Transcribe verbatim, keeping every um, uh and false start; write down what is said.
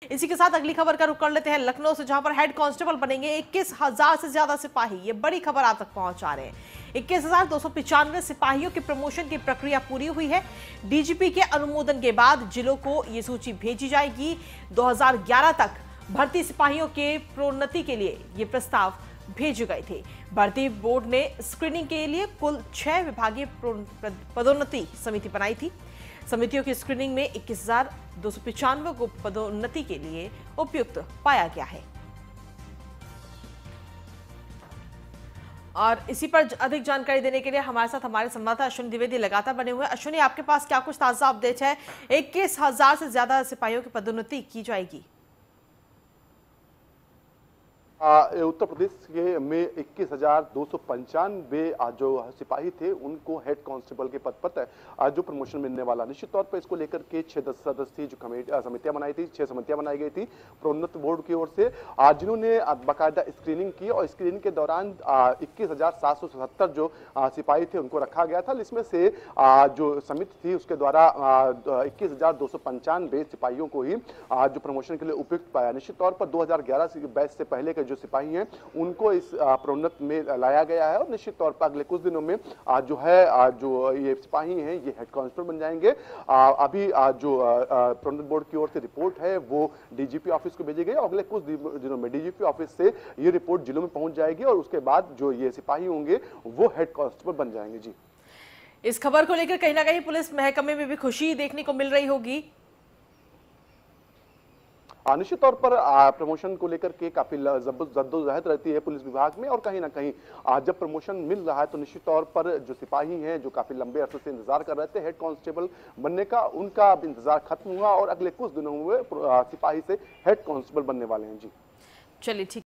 इसी के साथ अगली खबर का रुख कर लेते हैं लखनऊ से, जहां पर हेड कांस्टेबल बनेंगे इक्कीस हजार से ज्यादा सिपाही। ये बड़ी खबर आप तक पहुंचा रहे हैं। इक्कीस हजार दो सौ पिचानवे सिपाहियों की प्रमोशन की प्रक्रिया पूरी हुई है। डीजीपी के अनुमोदन के बाद जिलों को ये सूची भेजी जाएगी। दो हजार ग्यारह तक भर्ती सिपाहियों के प्रोन्नति के लिए ये प्रस्ताव भेजे गए थे। भर्ती बोर्ड ने स्क्रीनिंग के लिए कुल छह विभागीय पदोन्नति समिति बनाई थी। समितियों की स्क्रीनिंग में इक्कीस हजार दो सौ पिचानवे को पदोन्नति के लिए उपयुक्त पाया गया है। और इसी पर अधिक जानकारी देने के लिए हमारे साथ हमारे संवाददाता अश्विनी द्विवेदी लगातार बने हुए हैं। अश्विनी, आपके पास क्या कुछ ताजा अपडेट है? इक्कीस हजार से ज्यादा सिपाहियों की पदोन्नति की जाएगी। उत्तर प्रदेश के में इक्कीस हजार दो सौ पंचानवे जो सिपाही थे उनको हेड कांस्टेबल के पद पर जो प्रमोशन मिलने वाला, निश्चित तौर पर इसको लेकर के छह दस सदस्यीय जो कमेटी समितियां बनाई थी, छह समितियां बनाई गई थी प्रोन्नत बोर्ड की ओर से, जिन्होंने बाकायदा स्क्रीनिंग की। और स्क्रीनिंग के दौरान इक्कीस हजार सात सौ सतहत्तर जो सिपाही थे उनको रखा गया था। इसमें से जो समिति थी उसके द्वारा इक्कीस हजार दो सौ पंचानवे सिपाहियों को ही जो प्रमोशन के लिए उपयुक्त पाया। निश्चित तौर पर दो हजार ग्यारह से बैच से पहले के जो सिपाही हैं उनको इस प्रोन्नत में लाया गया है। और निश्चित तौर पर अगले कुछ दिनों में जो है जो ये सिपाही हैं ये हेड कांस्टेबल बन जाएंगे। अभी जो प्रोन्नत बोर्ड की ओर से रिपोर्ट है वो डीजीपी ऑफिस को भेजी गई और अगले कुछ दिनों में डीजीपी ऑफिस से ये रिपोर्ट जिलों में पहुंच जाएगी और उसके बाद जो ये सिपाही होंगे वो हेड कांस्टेबल बन जाएंगे। जी, इस खबर को लेकर कहीं ना कहीं पुलिस महकमे में भी खुशी देखने को मिल रही होगी। निश्चित तौर पर प्रमोशन को लेकर के काफी जद्दोजहद रहती है पुलिस विभाग में, और कहीं ना कहीं जब प्रमोशन मिल रहा है तो निश्चित तौर पर जो सिपाही हैं जो काफी लंबे अरसे से इंतजार कर रहे थे हेड कांस्टेबल बनने का, उनका अब इंतजार खत्म हुआ और अगले कुछ दिनों में सिपाही से हेड कांस्टेबल बनने वाले हैं। जी, चलिए ठीक।